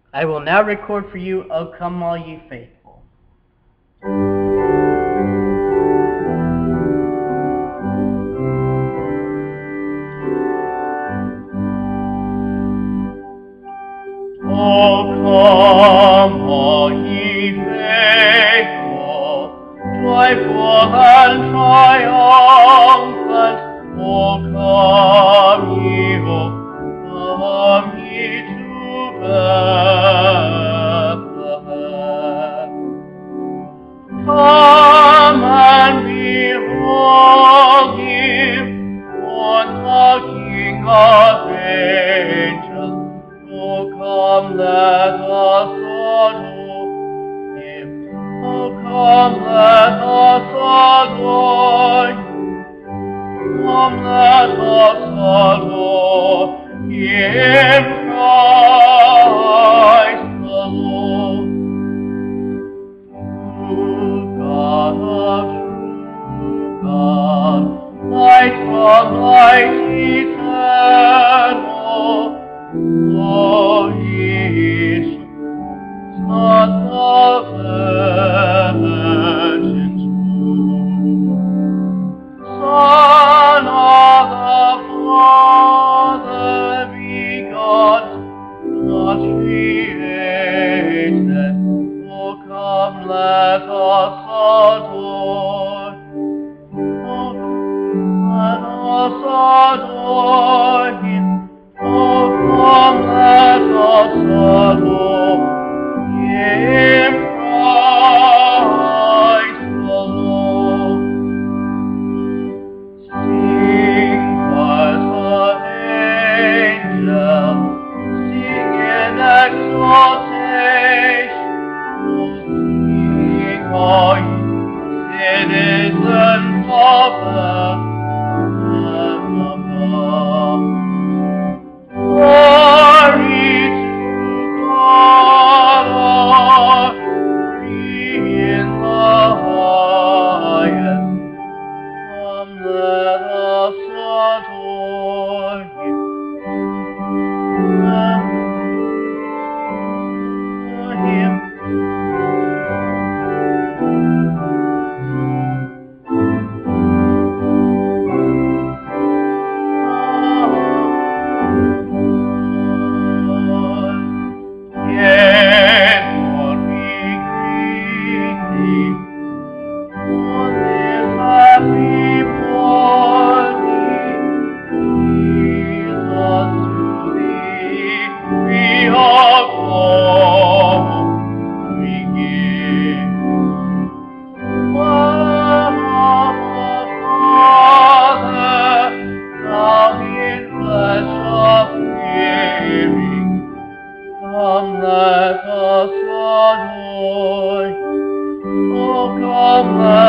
I will now record for you, O Come All Ye Faithful. O come all ye faithful, joyful and triumphant, O come ye, to Bethlehem. Come and behold him, born the King of angels. Oh, come, let us adore him. Oh, come, let us adore him. Come, let us adore him, Christ the Lord. True God, light from light eternal, glorious Son of Virgin's womb, Son of the Father begotten, not created. Oh, come, let us adore. Oh, let us adore him. Oh, come, let us adore him, Christ the Lord. Sing, choirs of angels, sing in exaltation. Oh, sing, all ye citizens of Bethlehem above. Glory to God, our free in the highest. Come, let us adore him. Adore him. Yes, Lord, we greet thee on this happy morning. Jesus, to thee we are glory give. Father, thou in flesh appearing, come, let us adore. Oh, come, let